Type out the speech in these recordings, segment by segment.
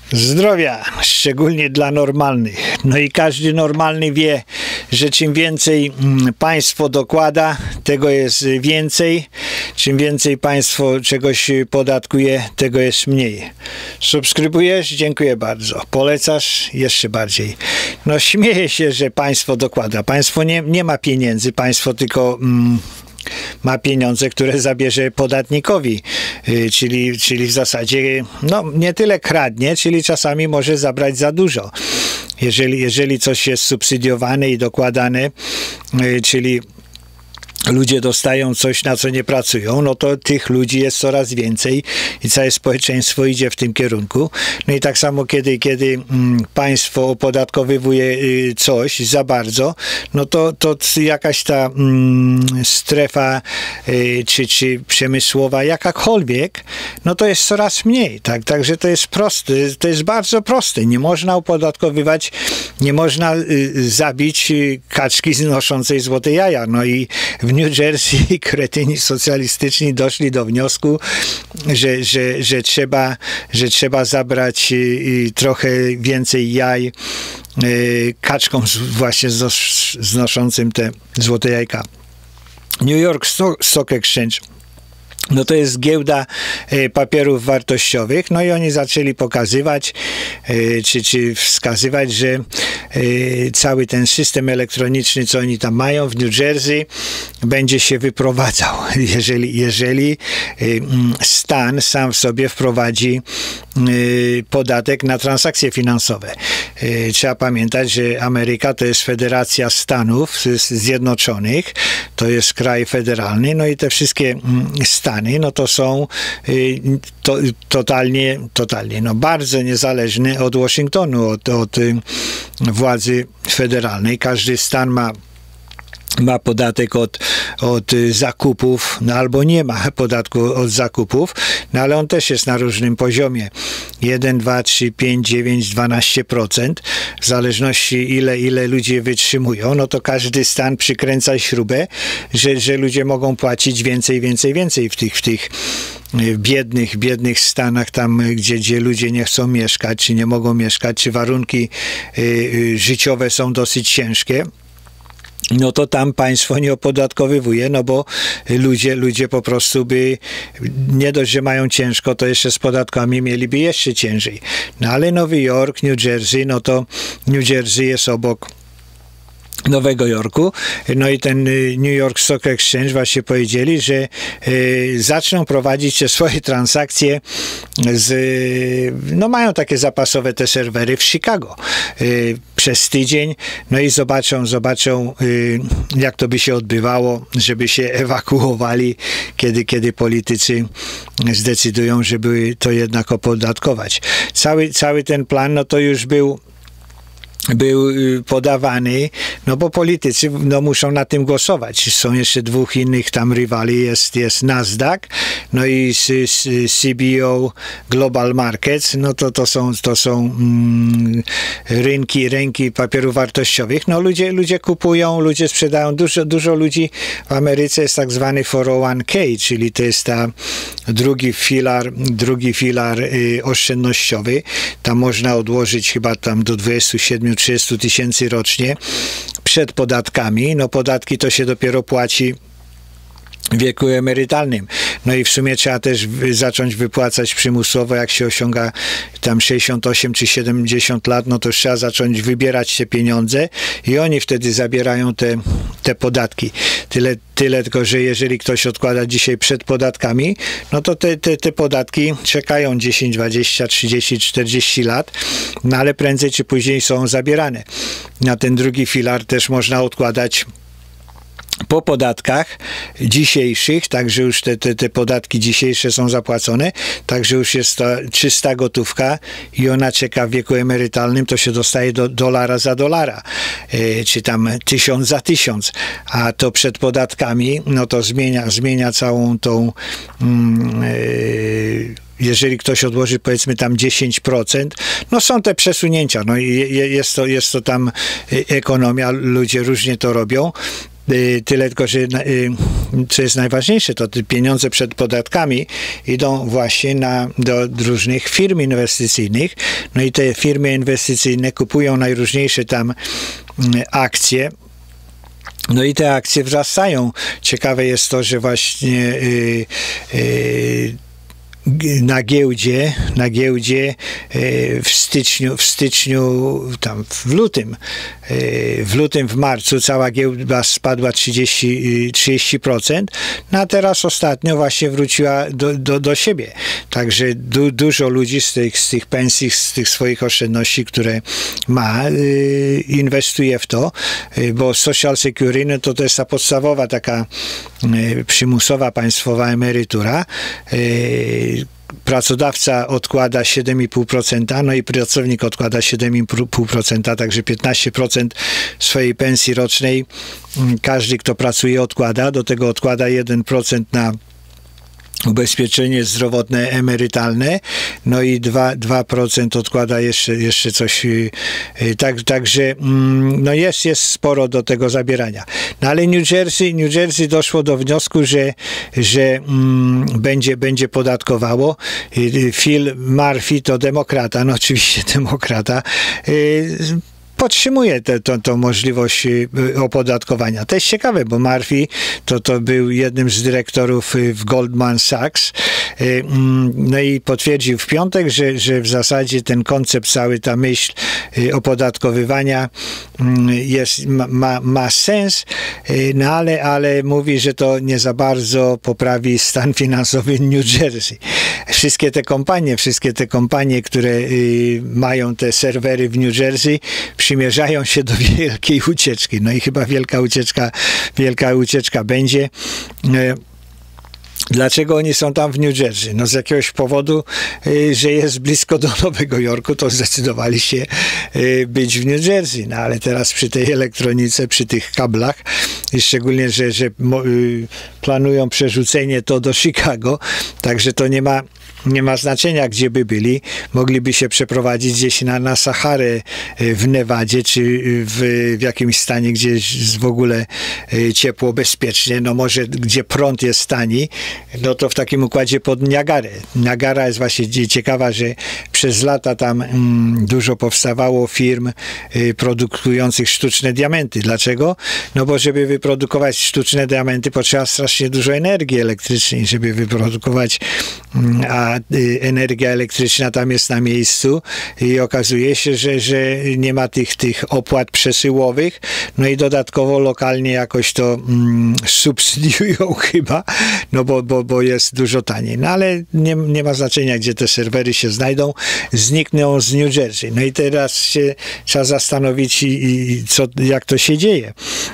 Zdrowia, szczególnie dla normalnych. No i każdy normalny wie, że czym więcej państwo dokłada, tego jest więcej. Czym więcej państwo czegoś podatkuje, tego jest mniej. Subskrybujesz? Dziękuję bardzo. Polecasz? Jeszcze bardziej. No śmieję się, że państwo dokłada. Państwo nie ma pieniędzy, państwo tylko... ma pieniądze, które zabierze podatnikowi, czyli w zasadzie no, nie tyle kradnie, czyli czasami może zabrać za dużo. Jeżeli coś jest subsydiowane i dokładane, czyli ludzie dostają coś, na co nie pracują, no to tych ludzi jest coraz więcej i całe społeczeństwo idzie w tym kierunku. No i tak samo, kiedy państwo opodatkowywuje coś za bardzo, no to jakaś ta strefa czy przemysłowa, jakakolwiek, no to jest coraz mniej. Także to jest proste, to jest bardzo proste. Nie można opodatkowywać, nie można zabić kaczki znoszącej złote jaja. No i w New Jersey kretyni socjalistyczni doszli do wniosku, że trzeba zabrać trochę więcej jaj kaczkom właśnie znoszącym te złote jajka. New York Stock Exchange. No to jest giełda papierów wartościowych, no i oni zaczęli pokazywać, czy wskazywać, że cały ten system elektroniczny, co oni tam mają w New Jersey, będzie się wyprowadzał, jeżeli stan sam w sobie wprowadzi podatek na transakcje finansowe. Trzeba pamiętać, że Ameryka to jest Federacja Stanów Zjednoczonych, to jest kraj federalny, no i te wszystkie stany, no to są totalnie, no bardzo niezależne od Waszyngtonu, od władzy federalnej. Każdy stan ma podatek od zakupów, no albo nie ma podatku od zakupów, no ale on też jest na różnym poziomie. 1, 2, 3, 5, 9, 12%. W zależności ile ludzie wytrzymują, no to każdy stan przykręca śrubę, że ludzie mogą płacić więcej w tych biednych stanach, tam gdzie ludzie nie chcą mieszkać, czy nie mogą mieszkać, czy warunki życiowe są dosyć ciężkie. No to tam państwo nie opodatkowywuje, no bo ludzie po prostu by nie dość, że mają ciężko, to jeszcze z podatkami mieliby jeszcze ciężej. No ale Nowy Jork, New Jersey, no to New Jersey jest obok Nowego Jorku, no i ten New York Stock Exchange właśnie powiedzieli, że zaczną prowadzić te swoje transakcje no mają takie zapasowe te serwery w Chicago przez tydzień, no i zobaczą jak to by się odbywało, żeby się ewakuowali, kiedy politycy zdecydują, żeby to jednak opodatkować. Cały ten plan, no to już był podawany, no bo politycy no, muszą na tym głosować. Są jeszcze dwóch innych tam rywali, jest Nasdaq, no i CBO Global Markets, no to są rynki papierów wartościowych. No ludzie kupują, ludzie sprzedają, dużo ludzi w Ameryce jest tak zwany 401k, czyli to jest ta drugi filar oszczędnościowy. Tam można odłożyć chyba tam do 27-30 tysięcy rocznie przed podatkami. No podatki to się dopiero płaci w wieku emerytalnym. No i w sumie trzeba też zacząć wypłacać przymusowo, jak się osiąga tam 68 czy 70 lat, no to trzeba zacząć wybierać te pieniądze i oni wtedy zabierają te podatki. Tyle tylko, że jeżeli ktoś odkłada dzisiaj przed podatkami, no to te podatki czekają 10, 20, 30, 40 lat, no ale prędzej czy później są zabierane. Na ten drugi filar też można odkładać po podatkach dzisiejszych, także już te podatki dzisiejsze są zapłacone, także już jest to czysta gotówka i ona czeka w wieku emerytalnym, to się dostaje do dolara za dolara, czy tam 1000 za 1000, a to przed podatkami, no to zmienia całą tą jeżeli ktoś odłoży powiedzmy tam 10%, no są te przesunięcia, no jest to tam ekonomia, ludzie różnie to robią. Tyle tylko, że co jest najważniejsze, to te pieniądze przed podatkami idą właśnie do różnych firm inwestycyjnych. No i te firmy inwestycyjne kupują najróżniejsze tam akcje. No i te akcje wzrastają. Ciekawe jest to, że właśnie na giełdzie w styczniu, tam w lutym, w marcu cała giełda spadła 30%, no a teraz ostatnio właśnie wróciła do siebie. Także dużo ludzi z tych pensji, z tych swoich oszczędności, które ma, inwestuje w to, bo Social Security no to jest ta podstawowa taka przymusowa państwowa emerytura. Pracodawca odkłada 7,5%, no i pracownik odkłada 7,5%, także 15% swojej pensji rocznej każdy, kto pracuje, odkłada. Do tego odkłada 1% na ubezpieczenie zdrowotne, emerytalne, no i 2% odkłada jeszcze coś. Także no jest sporo do tego zabierania. No ale New Jersey doszło do wniosku, że będzie podatkowało. Phil Murphy to demokrata, no oczywiście demokrata, podtrzymuje tę możliwość opodatkowania. To jest ciekawe, bo Murphy to był jednym z dyrektorów w Goldman Sachs. No i potwierdził w piątek, że w zasadzie ten koncept, cały ta myśl opodatkowywania ma sens, no ale mówi, że to nie za bardzo poprawi stan finansowy New Jersey. Wszystkie te kompanie, które mają te serwery w New Jersey, przymierzają się do wielkiej ucieczki. No i chyba wielka ucieczka będzie. Dlaczego oni są tam w New Jersey? No z jakiegoś powodu, że jest blisko do Nowego Jorku, to zdecydowali się być w New Jersey. No ale teraz przy tej elektronice, przy tych kablach, i szczególnie, że planują przerzucenie to do Chicago, także to nie ma znaczenia, gdzie by byli. Mogliby się przeprowadzić gdzieś na Saharę w Nevadzie, czy w jakimś stanie, gdzie jest w ogóle ciepło, bezpiecznie. No może gdzie prąd jest tani, no to w takim układzie pod Niagarę. Niagara jest właśnie ciekawa, że przez lata tam dużo powstawało firm produkujących sztuczne diamenty. Dlaczego? No bo żeby wyprodukować sztuczne diamenty, potrzeba strasznie dużo energii elektrycznej, żeby wyprodukować, a energia elektryczna tam jest na miejscu i okazuje się, że nie ma tych opłat przesyłowych, no i dodatkowo lokalnie jakoś to subsydiują chyba, no bo jest dużo taniej. No ale nie ma znaczenia, gdzie te serwery się znajdą, znikną z New Jersey. No i teraz się trzeba zastanowić, jak to się dzieje.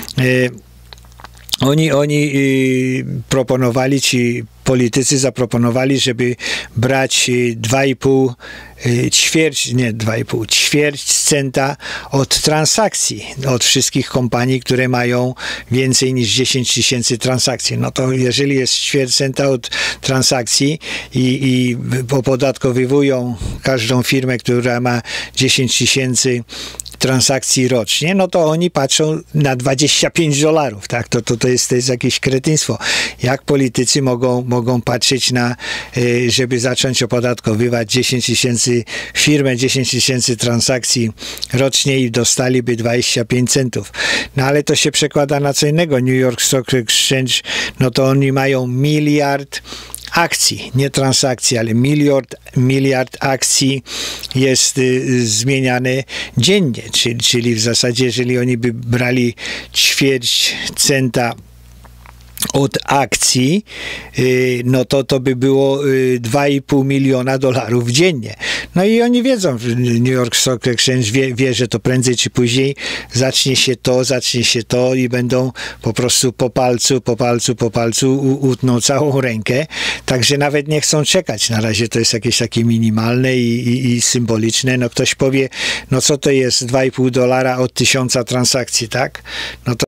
Oni proponowali, ci politycy zaproponowali, żeby brać 2,5 ćwierć centa od transakcji, od wszystkich kompanii, które mają więcej niż 10 tysięcy transakcji. No to jeżeli jest ćwierć centa od transakcji i opodatkowywują każdą firmę, która ma 10 tysięcy transakcji rocznie, no to oni patrzą na $25, tak? To jest jakieś kretynstwo. Jak politycy mogą patrzeć na, żeby zacząć opodatkowywać 10 tysięcy firmę, 10 tysięcy transakcji rocznie i dostaliby 25 centów. No ale to się przekłada na co innego. New York Stock Exchange, no to oni mają miliard akcji, nie transakcji, ale miliard akcji jest zmieniane dziennie, czyli w zasadzie, jeżeli oni by brali ćwierć centa od akcji, no to by było $2,5 miliona dziennie. No i oni wiedzą, New York Stock Exchange wie, że to prędzej czy później zacznie się to i będą po prostu po palcu utną całą rękę, także nawet nie chcą czekać. Na razie to jest jakieś takie minimalne i symboliczne. No ktoś powie, no co to jest $2,5 od 1000 transakcji, tak? No to